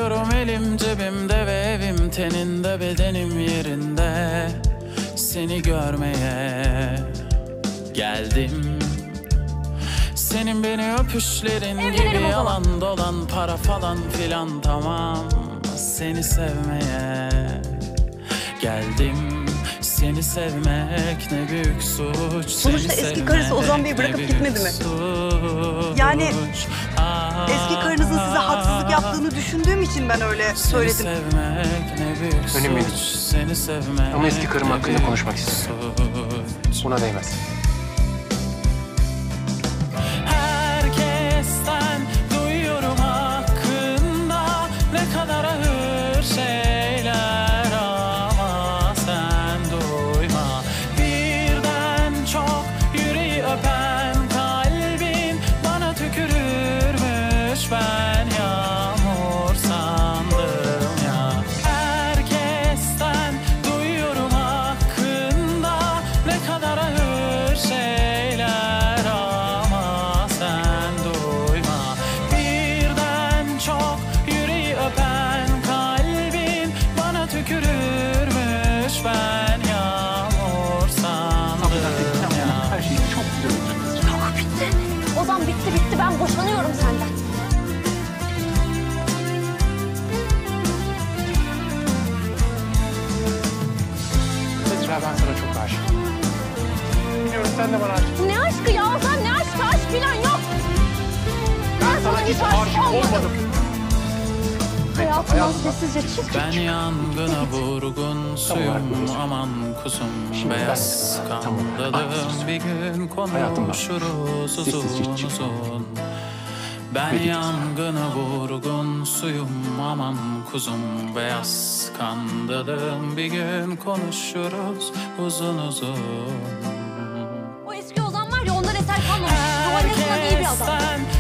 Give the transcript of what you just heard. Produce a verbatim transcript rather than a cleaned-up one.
Gidiyorum elim cebimde ve evim teninde, bedenim yerinde. Seni görmeye geldim. Senin beni öpüşlerin Evlenelim gibi o zaman. yalan dolan, para falan filan tamam. Seni sevmeye geldim. Seni sevmek ne büyük suç. Sonuçta Seni eski karısı Ozan Bey'i sevmek bırakıp ne gitmedi büyük mi? suç. Yani Aa, eski karınızın size haksızlık yaptığını düşündüğüm için ben öyle söyledim. Seni sevmek ne büyük suç. Önemli değil. Seni sevmek Ama eski karım ne hakkında büyük konuşmak istemiyorum. suç. Buna değmez. Herkesten duyuyorum hakkında ne kadar ağır şeyler, ama sen duyma. Birden çok yüreği öpen kalbin bana tükürürmüş, ben yağmur sandım ya. Herkesten duyuyorum hakkında ne kadar ağır şeyler, ama sen duyma. Birden çok yüreği öpen kalbin bana tükürürmüş, ben yağmur sandım ya. Her şey çok güzel olacak. Yok bitti. Ozan bitti bitti, ben boşanıyorum senden. Esra, ben sana çok aşığım. Biliyorum sen de bana aşıksın. Ne aşkı ya Ozan, ne aşkı? Aşk falan yok. Ben sana hiç aşık olmadım. Hayatımdan sessizce çık. Ben yangına vurgun suyum, aman kuzum Şimdi beyaz ben- tamam, kandalım. haklısın. Bir gün Hayatımdan konuşuruz sessizce uzun çık. uzun. Ben Peki. yangına vurgun suyum, aman kuzum beyaz kandalım. Bir gün konuşuruz uzun uzun. O eski Ozan var ya, ondan eser kalmamış. Yuvanesine iyi bir adam. Herkesten